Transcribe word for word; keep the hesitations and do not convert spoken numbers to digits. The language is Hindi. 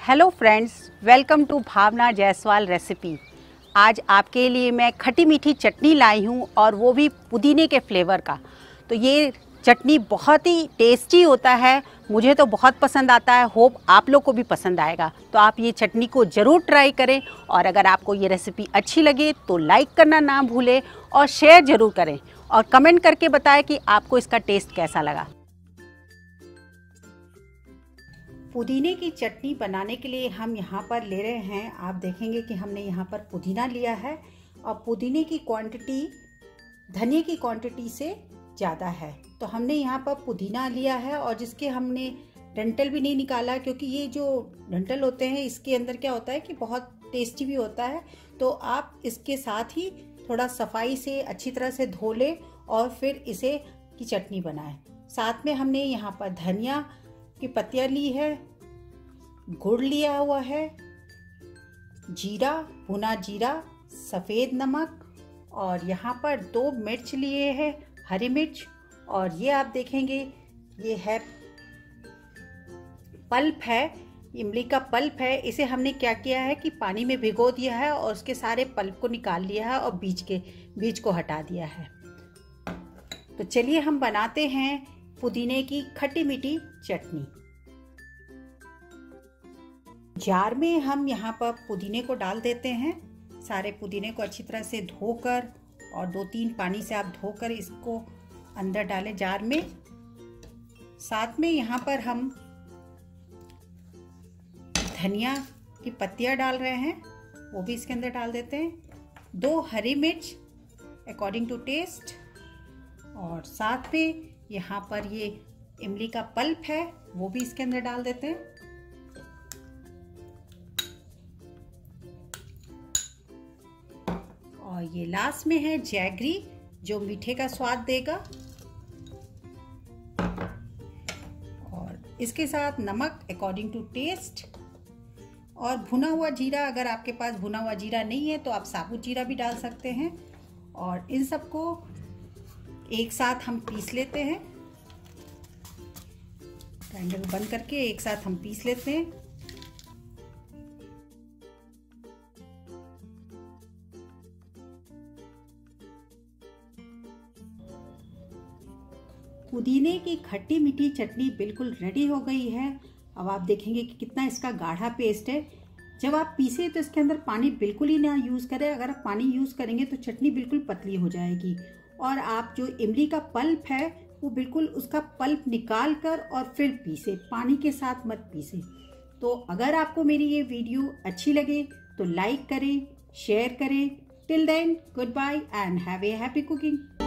Hello friends, welcome to Bhavna Jaiswal recipe. आज आपके लिए मैं खट्टी मीठी चटनी लाई हूँ और वो भी पुदीने के फ्लेवर का। तो ये चटनी बहुत ही टेस्टी होता है, मुझे तो बहुत पसंद आता है। होप आप लोग को भी पसंद आएगा। तो आप ये चटनी को ज़रूर ट्राई करें और अगर आपको ये रेसिपी अच्छी लगे तो लाइक करना ना भूलें और शेयर ज़रूर करें और कमेंट करके बताएं कि आपको इसका टेस्ट कैसा लगा। पुदीने की चटनी बनाने के लिए हम यहाँ पर ले रहे हैं, आप देखेंगे कि हमने यहाँ पर पुदीना लिया है और पुदीने की क्वांटिटी धनिया की क्वांटिटी से ज़्यादा है। तो हमने यहाँ पर पुदीना लिया है और जिसके हमने डंठल भी नहीं निकाला, क्योंकि ये जो डंठल होते हैं इसके अंदर क्या होता है कि बहुत टेस्टी भी होता है। तो आप इसके साथ ही थोड़ा सफाई से अच्छी तरह से धो लें और फिर इसे की चटनी बनाएं। साथ में हमने यहाँ पर धनिया की पत्तियां ली है, गुड़ लिया हुआ है, जीरा, भुना जीरा, सफ़ेद नमक और यहाँ पर दो मिर्च लिए हैं, हरी मिर्च। और ये आप देखेंगे ये है पल्प है, इमली का पल्प है। इसे हमने क्या किया है कि पानी में भिगो दिया है और उसके सारे पल्प को निकाल लिया है और बीज के बीज को हटा दिया है। तो चलिए हम बनाते हैं पुदीने की खट्टी मीठी चटनी। जार में हम यहाँ पर पुदीने को डाल देते हैं। सारे पुदीने को अच्छी तरह से धोकर और दो तीन पानी से आप धोकर इसको अंदर डालें जार में। साथ में यहाँ पर हम धनिया की पत्तियाँ डाल रहे हैं, वो भी इसके अंदर डाल देते हैं। दो हरी मिर्च अकॉर्डिंग टू टेस्ट और साथ में यहाँ पर ये इमली का पल्प है, वो भी इसके अंदर डाल देते हैं। और ये लास्ट में है जैगरी, जो मीठे का स्वाद देगा। और इसके साथ नमक अकॉर्डिंग टू टेस्ट और भुना हुआ जीरा। अगर आपके पास भुना हुआ जीरा नहीं है तो आप साबुत जीरा भी डाल सकते हैं। और इन सबको एक साथ हम पीस लेते हैं, ग्राइंडर को बंद करके एक साथ हम पीस लेते हैं। पुदीने की खट्टी मीठी चटनी बिल्कुल रेडी हो गई है। अब आप देखेंगे कि कितना इसका गाढ़ा पेस्ट है। जब आप पीसे तो इसके अंदर पानी बिल्कुल ही ना यूज़ करें। अगर आप पानी यूज़ करेंगे तो चटनी बिल्कुल पतली हो जाएगी। और आप जो इमली का पल्प है वो बिल्कुल उसका पल्प निकाल कर और फिर पीसे, पानी के साथ मत पीसे। तो अगर आपको मेरी ये वीडियो अच्छी लगे तो लाइक करें, शेयर करें। Till then, goodbye and have a happy cooking.